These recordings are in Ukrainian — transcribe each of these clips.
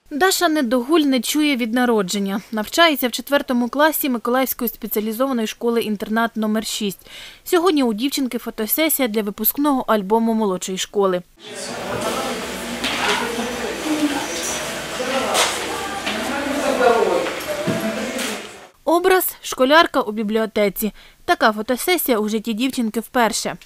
Даша недогуль не чує від народження. Навчається в 4 класі Миколаївської спеціалізованої школи-інтернат номер 6. Сьогодні у дівчинки фотосесія для випускного альбому молодшої школи. Образ – школярка у бібліотеці. Така фотосесія у житті дівчинки вперше.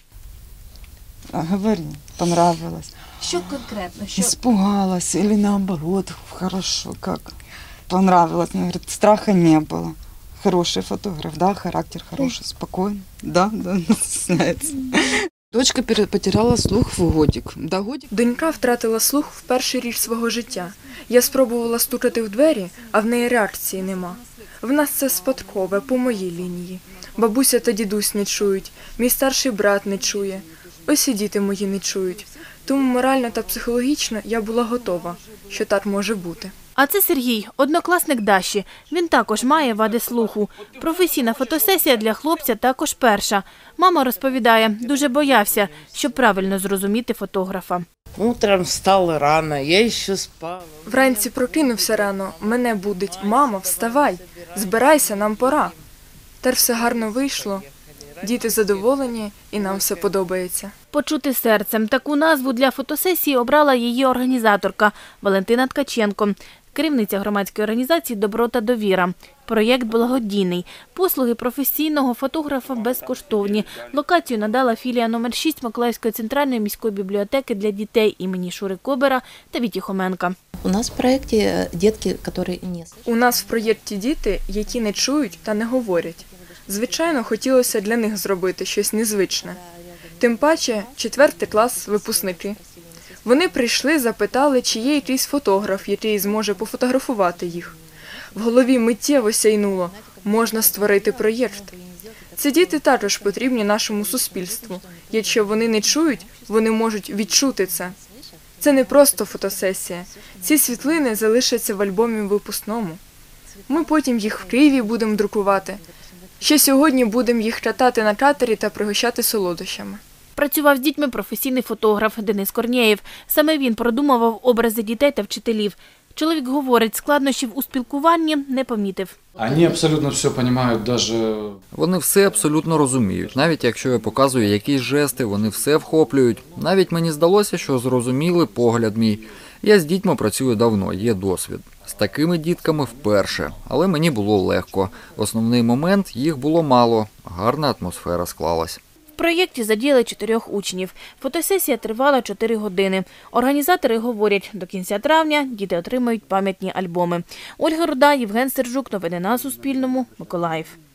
Говори, понравилось. Що конкретно? Испугалась или наоборот, хорошо, как? Понравилось, мне говорит, страха не было. Хороший фотограф, да, характер хороший, спокойный, да, стесняется. Дочка потеряла слух в годик. Донька втратила слух в перший рік свого життя. Я спробувала стукати в двері, а в неї реакції нема. В нас це спадкове, по моїй лінії. Бабуся та дідусь не чують, мій старший брат не чує. Ось і діти мої не чують. Тому морально та психологічно я була готова, що так може бути. А це Сергій, однокласник Даші. Він також має вади слуху. Професійна фотосесія для хлопця також перша. Мама розповідає, дуже боявся, щоб правильно зрозуміти фотографа. Утром встал рано, я ще спала. Вранці прокинувся рано, мене будить: «Мамо, вставай, збирайся, нам пора». Тепер все гарно вийшло, діти задоволені і нам все подобається. «Почути серцем» – таку назву для фотосесії обрала її організаторка Валентина Ткаченко, керівниця громадської організації «Добро та довіра». Проєкт благодійний. Послуги професійного фотографа безкоштовні. Локацію надала філія номер 6 Миколаївської центральної міської бібліотеки для дітей імені Шури Кобера та Віті Хоменка. У нас в проєкті дітки, які не... У нас в проєкті діти, які не чують та не говорять. Звичайно, хотілося для них зробити щось незвичне. Тим паче, 4 клас випускники. Вони прийшли, запитали, чи є якийсь фотограф, який зможе пофотографувати їх. В голові миттєво сяйнуло – можна створити проєкт. Ці діти також потрібні нашому суспільству. Якщо вони не чують, вони можуть відчути це. Це не просто фотосесія. Ці світлини залишаться в альбомі випускному. Ми потім їх в Києві будемо друкувати. Ще сьогодні будемо їх катати на катері та пригощати солодощами. Працював з дітьми професійний фотограф Денис Корнієв. Саме він продумував образи дітей та вчителів. Чоловік говорить, складнощів у спілкуванні не помітив. Вони абсолютно все розуміють, навіть... Вони все абсолютно розуміють. Навіть якщо я показую якісь жести, вони все вхоплюють. Навіть мені здалося, що зрозуміли погляд мій. Я з дітьми працюю давно, є досвід. З такими дітками вперше, але мені було легко. Основний момент – їх було мало, гарна атмосфера склалась. В проєкті задіяли 4 учнів. Фотосесія тривала 4 години. Організатори говорять, до кінця травня діти отримають пам'ятні альбоми. Ольга Руда, Євген Сержук. Новини на Суспільному. Миколаїв.